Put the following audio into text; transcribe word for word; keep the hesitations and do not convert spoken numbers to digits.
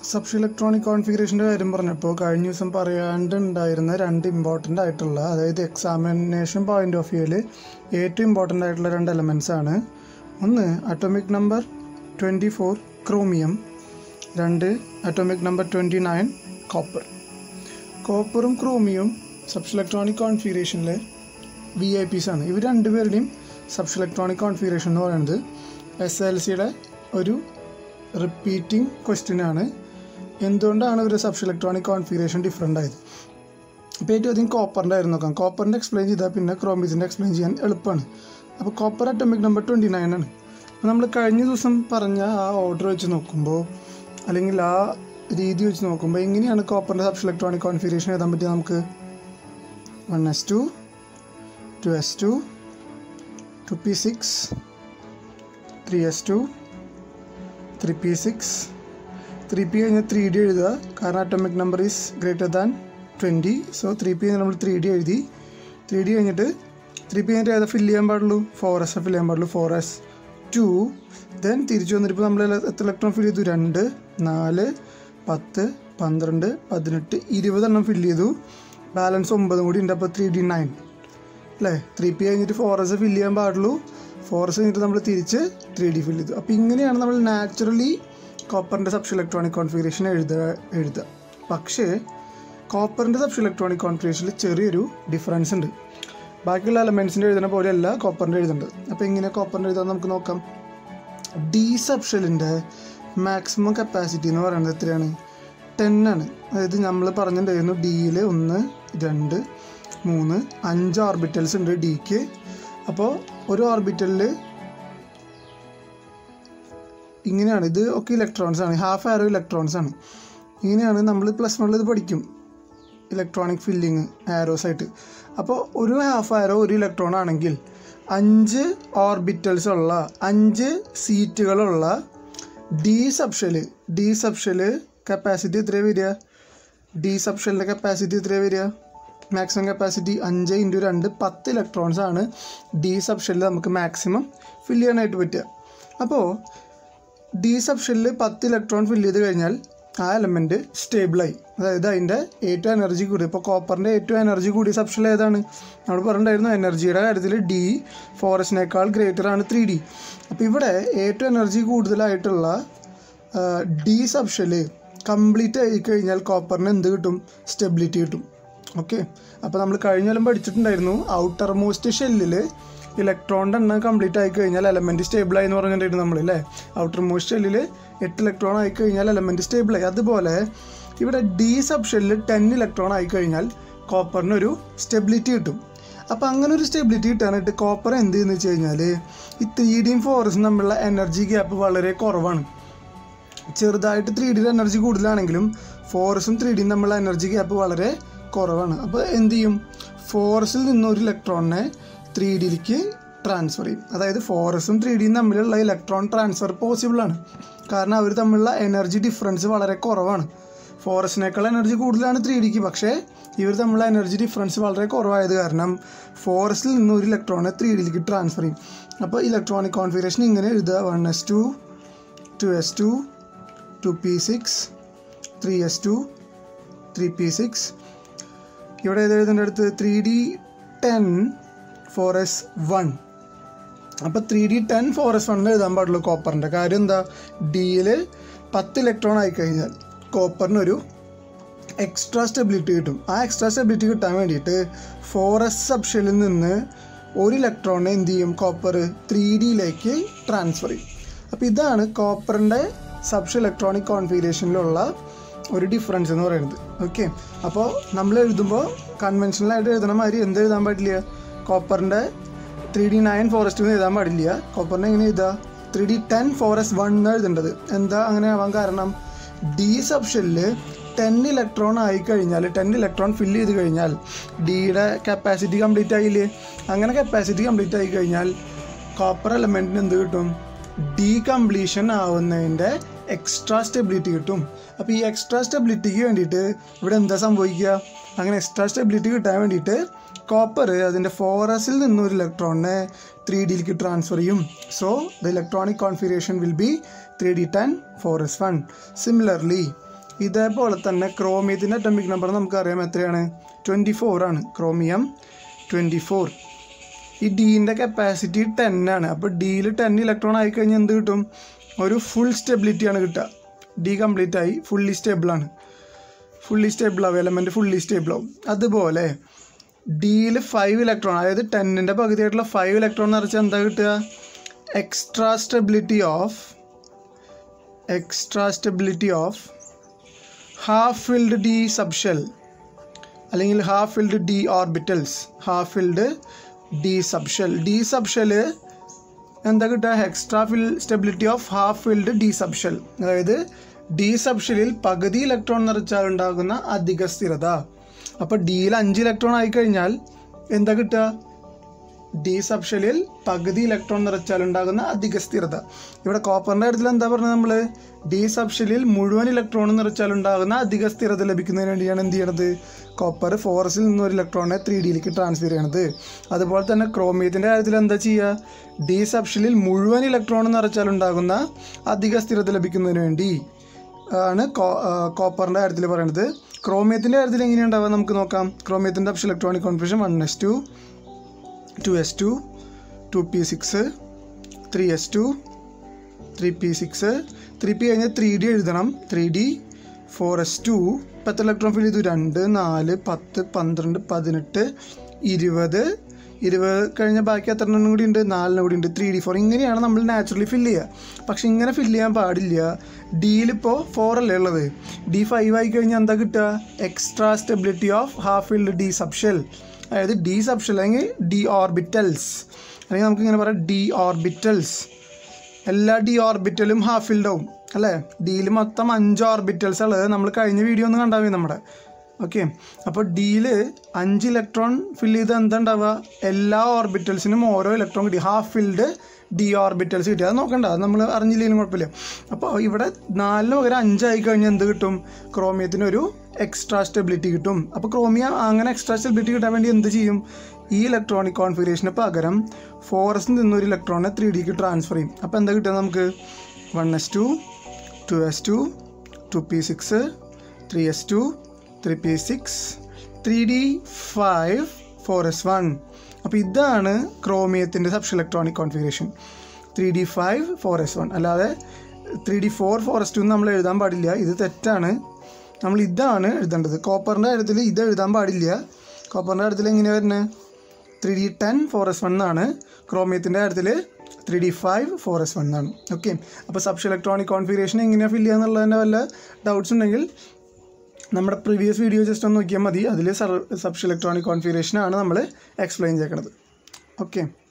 Sub electronic കോൺഫിഗറേഷൻ്റെ കാര്യം പറഞ്ഞപ്പോൾ കഴിഞ്ഞ ദിവസം പറയാണ്ടുണ്ടായിരുന്ന രണ്ട് ഇമ്പോർട്ടൻ്റ് ആയിട്ടുള്ള, അതായത് എക്സാമിനേഷൻ പോയിൻ്റ് ഓഫ് വ്യൂവിൽ ഏറ്റവും ഇമ്പോർട്ടൻ്റ് ആയിട്ടുള്ള രണ്ട് എലമെൻറ്റ്സ് ആണ്. ഒന്ന് atomic number twenty four chromium, രണ്ട് atomic number twenty nine copper. കോപ്പറും ക്രോമിയവും സബ് ഇലക്ട്രോണിക് കോൺഫിഗറേഷനിലെ വി ഐ പീസ് ആണ്. ഇവർ രണ്ടുപേരുടെയും സബ് ഇലക്ട്രോണിക് കോൺഫിഗറേഷൻ എന്ന് പറയുന്നത് എസ് എൽ സിയുടെ ഒരു റിപ്പീറ്റിംഗ് ക്വസ്റ്റ്യൻ ആണ്. എന്തുകൊണ്ടാണ് ഒരു സബ് ഇലക്ട്രോണിക് കോൺഫിഗറേഷൻ ഡിഫറെൻ്റ് ആയത്? ഇപ്പോൾ ഏറ്റവും അധികം കോപ്പറിൻ്റെ ആയിരുന്നു നോക്കാം. കോപ്പറിൻ്റെ എക്സ്പ്ലെയിൻ ചെയ്താൽ പിന്നെ ക്രോമിയത്തിൻ്റെ എക്സ്പ്ലെയിൻ ചെയ്യാൻ എളുപ്പമാണ്. അപ്പോൾ copper atomic number twenty nine ആണ്. അപ്പോൾ നമ്മൾ കഴിഞ്ഞ ദിവസം പറഞ്ഞ ആ ഓർഡർ വെച്ച് നോക്കുമ്പോൾ, അല്ലെങ്കിൽ ആ രീതി വെച്ച് നോക്കുമ്പോൾ എങ്ങനെയാണ് കോപ്പറിൻ്റെ സബ് ഇലക്ട്രോണിക് കോൺഫിഗറേഷൻ എഴുതാൻ പറ്റിയ നമുക്ക്? One s two, two s two, two p six, three s two, three p six. Three p കഴിഞ്ഞാൽ ത്രീ ഡി എഴുതുക, കാരണം atomic number is greater than twenty. So three p കഴിഞ്ഞാൽ നമ്മൾ three d എഴുതി. Three d കഴിഞ്ഞിട്ട് three p കഴിഞ്ഞിട്ട് ഏതാ fill ചെയ്യാൻ പാടുള്ളൂ? ഫോർ എസ് ഫില്ല് ചെയ്യാൻ പാടുള്ളൂ. Four s to. ദെൻ തിരിച്ചു വന്നിട്ട് ഇപ്പോൾ നമ്മൾ എത്ര ഇലക്ട്രോൺ ഫില്ല് ചെയ്തു? രണ്ട്, നാല്, പത്ത്, പന്ത്രണ്ട്, പതിനെട്ട്, ഇരുപതെണ്ണം ഫില്ല് ചെയ്തു. ബാലൻസ് ഒമ്പതും കൂടി ഉണ്ട്. അപ്പോൾ ത്രീ ഡി നയൻ അല്ലേ? ത്രീ പി കഴിഞ്ഞിട്ട് ഫോർ എസ് ഫില്ല് ചെയ്യാൻ പാടുള്ളൂ. ഫോർ എസ് കഴിഞ്ഞിട്ട് നമ്മൾ തിരിച്ച് ത്രീ ഡി ഫില്ല് ചെയ്തു. അപ്പോൾ ഇങ്ങനെയാണ് നമ്മൾ നാച്ചുറലി കോപ്പറിൻ്റെ സബ് ഇലക്ട്രോണിക് കോൺഫിഗറേഷൻ എഴുതുക എഴുതുക പക്ഷേ കോപ്പറിൻ്റെ സബ് ഇലക്ട്രോണിക് കോൺഫിഗറേഷനിൽ ചെറിയൊരു ഡിഫറൻസ് ഉണ്ട്. ബാക്കിയുള്ള എലമെൻറ്റ്സിൻ്റെ എഴുതുന്ന പോലെയല്ല കോപ്പറിൻ്റെ എഴുതേണ്ടത്. അപ്പോൾ എങ്ങനെ കോപ്പറിൻ്റെ എഴുതാൻ നമുക്ക് നോക്കാം. ഡി സബ് ഷെല്ലിൻ്റെ മാക്സിമം കപ്പാസിറ്റി എന്ന് പറയുന്നത് എത്രയാണ്? ടെൻ ആണ്. അതായത് നമ്മൾ പറഞ്ഞിട്ടുണ്ടായിരുന്നു ഡിയിൽ ഒന്ന്, രണ്ട്, മൂന്ന്, അഞ്ച് ഓർബിറ്റൽസ് ഉണ്ട് ഡിക്ക്. അപ്പോൾ ഒരു ഓർബിറ്റലിൽ ഇങ്ങനെയാണ്. ഇത് ഒക്കെ ഇലക്ട്രോൺസ് ആണ്, ഹാഫ് ആരോ ഇലക്ട്രോൺസ് ആണ്. ഇങ്ങനെയാണ് നമ്മൾ പ്ലസ് വണ്ണിൽ ഇത് പഠിക്കും, ഇലക്ട്രോണിക് ഫില്ലിങ് ആരോസ് ആയിട്ട്. അപ്പോൾ ഒരു ഹാഫ് ആരോ ഒരു ഇലക്ട്രോൺ ആണെങ്കിൽ അഞ്ച് ഓർബിറ്റൽസ് ഉള്ള, അഞ്ച് സീറ്റുകളുള്ള d subshell d subshell capacity എത്രയാണ് വരിക? ഡി സബ്ഷെല്ലിൻ്റെ കപ്പാസിറ്റി എത്രയാണ് വരിക? മാക്സിമം കപ്പാസിറ്റി അഞ്ച് ഇൻറ്റു രണ്ട്, പത്ത് ഇലക്ട്രോൺസ് ആണ് ഡി സബ്ഷെല്ലിൽ നമുക്ക് മാക്സിമം ഫില്ല് ചെയ്യാനായിട്ട് പറ്റുക. അപ്പോൾ ഡി സബ്ഷെല്ലിൽ പത്ത് ഇലക്ട്രോൺ ഫില്ല് ചെയ്ത് കഴിഞ്ഞാൽ ആ എലമെൻറ്റ് സ്റ്റേബിളായി. അതായത് അതിൻ്റെ ഏറ്റവും എനർജി കൂടി. ഇപ്പോൾ കോപ്പറിൻ്റെ ഏറ്റവും എനർജി കൂടിയ സബ്ഷെൽ ഏതാണ്? നമ്മൾ പറഞ്ഞിട്ടുണ്ടായിരുന്നു എനർജിയുടെ കാര്യത്തിൽ ഡി ഫോറസിനേക്കാൾ ഗ്രേറ്റർ ആണ് ത്രീ ഡി. അപ്പോൾ ഇവിടെ ഏറ്റവും എനർജി കൂടുതലായിട്ടുള്ള ഡി സബ്ഷെല് കംപ്ലീറ്റ് ആയി കഴിഞ്ഞാൽ കോപ്പറിന് എന്ത് കിട്ടും? സ്റ്റെബിലിറ്റി കിട്ടും. ഓക്കെ. അപ്പോൾ നമ്മൾ കഴിഞ്ഞ കൊല്ലം പഠിച്ചിട്ടുണ്ടായിരുന്നു ഔട്ടർ മോസ്റ്റ് ഷെല്ലിൽ ഇലക്ട്രോണിൻ്റെ എണ്ണം കംപ്ലീറ്റ് ആയി കഴിഞ്ഞാൽ എലമെൻറ്റ് സ്റ്റേബിളായി എന്ന് പറഞ്ഞിട്ടുണ്ടായിരുന്നു നമ്മൾ, അല്ലേ? ഔട്ടർ മോസ്റ്റ് ഷെല്ലിൽ എട്ട് ഇലക്ട്രോൺ ആയി കഴിഞ്ഞാൽ എലമെൻറ്റ് സ്റ്റേബിളായി. അതുപോലെ ഇവിടെ ഡി സബ് ഷെല്ലിൽ ടെൻ ഇലക്ട്രോൺ ആയി കഴിഞ്ഞാൽ കോപ്പറിനൊരു സ്റ്റെബിലിറ്റി കിട്ടും. അപ്പോൾ അങ്ങനെ ഒരു സ്റ്റെബിലിറ്റി കിട്ടാനായിട്ട് കോപ്പർ എന്ത് ചെയ്യുന്നു വെച്ച് കഴിഞ്ഞാൽ ഈ ത്രീ ഡിയും ഫോറസും തമ്മിലുള്ള എനർജി ഗ്യാപ്പ് വളരെ കുറവാണ്. ചെറുതായിട്ട് ത്രീ ഡിയുടെ എനർജി കൂടുതലാണെങ്കിലും ഫോറസും ത്രീ ഡിയും തമ്മിലുള്ള എനർജി ഗ്യാപ്പ് വളരെ കുറവാണ്. അപ്പോൾ എന്ത് ചെയ്യും? ഫോറസിൽ നിന്ന് ഒരു ഇലക്ട്രോണിനെ ത്രീ ഡിയിലേക്ക് ട്രാൻസ്ഫർ ചെയ്യും. അതായത് ഫോറസും ത്രീ ഡിയും തമ്മിലുള്ള ഇലക്ട്രോൺ ട്രാൻസ്ഫർ പോസിബിളാണ്, കാരണം അവർ തമ്മിലുള്ള എനർജി ഡിഫറൻസ് വളരെ കുറവാണ്. ഫോറസിനേക്കാൾ എനർജി കൂടുതലാണ് ത്രീ ഡിക്ക്, പക്ഷേ ഇവർ തമ്മിലുള്ള എനർജി ഡിഫറൻസ് വളരെ കുറവായത് കാരണം ഫോറസിൽ നിന്ന് ഒരു ഇലക്ട്രോണിനെ ത്രീ ഡിയിലേക്ക് ട്രാൻസ്ഫർ ചെയ്യും. അപ്പോൾ ഇലക്ട്രോണിക് കോൺഫിഗറേഷൻ ഇങ്ങനെ എഴുതുക: one s two, two s two, two p six, three s two, three p six. ഇവിടെ ഏത് എഴുതേണ്ട അടുത്ത്? Three d ten, four s one. അപ്പോൾ three d ten, four s one എഴുതാൻ പാടുള്ളൂ കോപ്പറിൻ്റെ. കാര്യം എന്താ? ഡിയിൽ പത്ത് ഇലക്ട്രോൺ ആയിക്കഴിഞ്ഞാൽ കോപ്പറിനൊരു എക്സ്ട്രാ സ്റ്റെബിലിറ്റി കിട്ടും. ആ എക്സ്ട്രാ സ്റ്റെബിലിറ്റി കിട്ടാൻ വേണ്ടിയിട്ട് ഫോർ എസ് സബ്ഷെല്ലിൽ നിന്ന് ഒരു ഇലക്ട്രോണിനെ എന്ത് ചെയ്യും? കോപ്പർ ത്രീ ഡിയിലേക്ക് ട്രാൻസ്ഫർ ചെയ്യും. അപ്പോൾ ഇതാണ് കോപ്പറിൻ്റെ സബ് ഇലക്ട്രോണിക് കോൺഫിഗറേഷനിലുള്ള ഒരു ഡിഫറൻസ് എന്ന് പറയുന്നത്. ഓക്കെ. അപ്പോൾ നമ്മൾ എഴുതുമ്പോൾ കൺവെൻഷനലായിട്ട് എഴുതണ മാതിരി എന്ത് എഴുതാൻ പാടില്ല? കോപ്പറിൻ്റെ three d nine four s two എഴുതാൻ പാടില്ല. കോപ്പറിനെ എങ്ങനെ എഴുതുക? Three d ten four s one എന്ന് എഴുതേണ്ടത്. എന്താ അങ്ങനെ ആവാൻ കാരണം? ഡി സബ്ഷെല്ലിൽ ടെൻ ഇലക്ട്രോൺ ആയി കഴിഞ്ഞാൽ, ടെൻ ഇലക്ട്രോൺ ഫില്ല് ചെയ്ത് കഴിഞ്ഞാൽ ഡിയുടെ കപ്പാസിറ്റി കംപ്ലീറ്റ് ആയില്ലേ? അങ്ങനെ കപ്പാസിറ്റി കംപ്ലീറ്റ് ആയി കഴിഞ്ഞാൽ കോപ്പർ എലമെൻറ്റിന് എന്ത് കിട്ടും? ഡി കംപ്ലീഷൻ ആവുന്നതിൻ്റെ എക്സ്ട്രാ സ്റ്റെബിലിറ്റി കിട്ടും. അപ്പോൾ ഈ എക്സ്ട്രാ സ്റ്റെബിലിറ്റിക്ക് വേണ്ടിയിട്ട് ഇവിടെ എന്താ സംഭവിക്കുക? അങ്ങനെ എക്സ്ട്രാ സ്റ്റെബിലിറ്റി കിട്ടാൻ വേണ്ടിയിട്ട് കോപ്പർ അതിൻ്റെ ഫോറസിൽ നിന്നൊരു ഇലക്ട്രോണിനെ ത്രീ ഡിയിലേക്ക് ട്രാൻസ്ഫർ ചെയ്യും. So the electronic configuration will be three d ten, four s one. Similarly ഇതേപോലെ തന്നെ ക്രോമിയത്തിൻ്റെ അറ്റോമിക് നമ്പർ നമുക്കറിയാം എത്രയാണ്, ട്വൻറ്റി ഫോർ ആണ്. Chromium twenty four. ഈ ഡീൻ്റെ കപ്പാസിറ്റി ടെൻ ആണ്. അപ്പോൾ ഡിയിൽ ടെൻ ഇലക്ട്രോൺ ആയിക്കഴിഞ്ഞാൽ എന്ത് കിട്ടും, ഒരു ഫുൾ സ്റ്റെബിലിറ്റിയാണ് കിട്ടുക. ഡി കംപ്ലീറ്റ് ആയി ഫുള്ളി സ്റ്റേബിളാണ്. ഫുള്ളി സ്റ്റേബിളാവും, എലമെൻറ്റ് ഫുള്ളി സ്റ്റേബിളാവും. അതുപോലെ ഡിയിൽ ഫൈവ് ഇലക്ട്രോൺ, അതായത് ടെന്നിൻ്റെ പകുതിയായിട്ടുള്ള ഫൈവ് ഇലക്ട്രോൺ നിറച്ചാൽ എന്താ കിട്ടുക, extra stability of extra stability of half filled d subshell അല്ലെങ്കിൽ half filled d orbitals. Half filled d subshell. D subshell എന്താ കിട്ടുക, extra fill stability of half filled d subshell. അതായത് d സബ്ഷെല്ലിൽ പകുതി electron നിറച്ചാൽ ഉണ്ടാകുന്ന അധിക സ്ഥിരത. അപ്പോൾ ഡിയിൽ അഞ്ച് ഇലക്ട്രോൺ ആയിക്കഴിഞ്ഞാൽ എന്താ കിട്ടുക, ഡി സബ്ഷെല്ലിൽ പകുതി ഇലക്ട്രോൺ നിറച്ചാൽ ഉണ്ടാകുന്ന അധിക സ്ഥിരത. ഇവിടെ കോപ്പറിൻ്റെ കാര്യത്തിൽ എന്താ പറഞ്ഞത് നമ്മൾ, ഡി സബ്ഷെല്ലിൽ മുഴുവൻ ഇലക്ട്രോൺ നിറച്ചാൽ ഉണ്ടാകുന്ന അധിക സ്ഥിരത ലഭിക്കുന്നതിന് വേണ്ടിയാണ് എന്ത് ചെയ്യണത്, കോപ്പർ ഫോറസിൽ നിന്ന് ഒരു ഇലക്ട്രോണിനെ ത്രീ ഡിയിലേക്ക് ട്രാൻസ്ഫർ ചെയ്യണത്. അതുപോലെ തന്നെ ക്രോമിയത്തിൻ്റെ കാര്യത്തിൽ എന്താ ചെയ്യുക, ഡി സബ്ഷെല്ലിൽ മുഴുവൻ ഇലക്ട്രോൺ നിറച്ചാൽ ഉണ്ടാകുന്ന അധിക സ്ഥിരത ലഭിക്കുന്നതിന് വേണ്ടി ആണ് കോപ്പറിൻ്റെ കാര്യത്തിൽ പറയുന്നത്. ക്രോമിയത്തിൻ്റെ കാര്യത്തിൽ എങ്ങനെയുണ്ടാവുക നമുക്ക് നോക്കാം. ക്രോമിയത്തിൻ്റെ അപ്ഷൽ electronic configuration one s two, two s two, two p six, three s two, three p six, three p കഴിഞ്ഞാൽ ത്രീ ഡി എഴുതണം, three d, four s two. ഇപ്പം എത്ര ഇലക്ട്രോൺ ഫിൽ ചെയ്തു, രണ്ട്, നാല്, പത്ത്, പന്ത്രണ്ട്, പതിനെട്ട്, ഇരുപത്. ഇരുപത് കഴിഞ്ഞാൽ ബാക്കി എത്ര എണ്ണം കൂടി ഉണ്ട്, നാലിന് കൂടി ഉണ്ട്, ത്രീ ഡി ഫോർ. ഇങ്ങനെയാണ് നമ്മൾ നാച്ചുറലി ഫില്ല് ചെയ്യുക. പക്ഷെ ഇങ്ങനെ ഫില്ല് ചെയ്യാൻ പാടില്ല. ഡിയിലിപ്പോൾ ഫോർ അല്ലേ ഉള്ളത്, ഡി ഫൈവ് ആയി കഴിഞ്ഞാൽ എന്താ കിട്ടുക, extra stability of half filled d subshell. അതായത് ഡി സബ്ഷെൽ അല്ലെങ്കിൽ ഡി ഓർബിറ്റൽസ്, അല്ലെങ്കിൽ നമുക്കിങ്ങനെ പറയാം ഡി ഓർബിറ്റൽസ്. എല്ലാ ഡി ഓർബിറ്റലും ഹാഫ് ഫിൽഡ് ആവും അല്ലേ. ഡിയിൽ മൊത്തം അഞ്ച് ഓർബിറ്റൽസ് ഉള്ളത് നമ്മൾ കഴിഞ്ഞ വീഡിയോ ഒന്ന് കണ്ടാൽ മതി നമ്മുടെ. ഓക്കെ, അപ്പോൾ ഡിയിൽ അഞ്ച് ഇലക്ട്രോൺ ഫില്ല് ചെയ്ത് എന്താ ഉണ്ടാവുക, എല്ലാ ഓർബിറ്റൽസിനും ഓരോ ഇലക്ട്രോൺ കിട്ടി, ഹാഫ് ഫിൽഡ് ഡി ഓർബിറ്റൽസ് കിട്ടി. അത് നോക്കണ്ട, അത് നമ്മൾ അറിഞ്ഞില്ലെങ്കിലും കുഴപ്പമില്ല. അപ്പോൾ ഇവിടെ നാലിന് പകരം അഞ്ചായി കഴിഞ്ഞാൽ എന്ത് കിട്ടും, ക്രോമിയത്തിനൊരു എക്സ്ട്രാ സ്റ്റെബിലിറ്റി കിട്ടും. അപ്പോൾ ക്രോമിയ അങ്ങനെ എക്സ്ട്രാ സ്റ്റെബിലിറ്റി കിട്ടാൻ വേണ്ടി എന്ത് ചെയ്യും, ഈ ഇലക്ട്രോണിക് കോൺഫിഗറേഷന് പകരം ഫോറസിൽ നിന്നൊരു ഇലക്ട്രോണിനെ ത്രീ ഡിക്ക് ട്രാൻസ്ഫർ ചെയ്യും. അപ്പോൾ എന്താ കിട്ടുക നമുക്ക്, one s two, two s two, two p six, three s two, three p six, three d five, four s one. അപ്പോൾ ഇതാണ് ക്രോമിയത്തിൻ്റെ subshell electronic configuration, three d five, four s one. അല്ലാതെ three d four, four s two നമ്മൾ എഴുതാൻ പാടില്ല, ഇത് തെറ്റാണ്. നമ്മൾ ഇതാണ് എഴുതേണ്ടത്. കോപ്പറിൻ്റെ കാര്യത്തിൽ ഇത് എഴുതാൻ പാടില്ല. കോപ്പറിൻ്റെ കാര്യത്തിൽ എങ്ങനെയാണ് വരുന്നത്, three d ten, four s one എന്നാണ്. ക്രോമിയത്തിൻ്റെ കാര്യത്തിൽ three d five, four s one എന്നാണ്. ഓക്കെ, അപ്പോൾ സബ്ഷെൽ ഇലക്ട്രോണിക് കോൺഫിഗറേഷൻ എങ്ങനെയാണ് ഫില്ല് ചെയ്യുക എന്നുള്ളതിൻ്റെ വല്ല ഡൗട്ട്സ് ഉണ്ടെങ്കിൽ നമ്മുടെ പ്രീവിയസ് വീഡിയോ ജസ്റ്റ് ഒന്ന് നോക്കിയാൽ മതി. അതിൽ സബ്ഷെൽ ഇലക്ട്രോണിക് കോൺഫിഗറേഷനാണ് നമ്മൾ എക്സ്പ്ലെയിൻ ചെയ്യണത്. ഓക്കെ.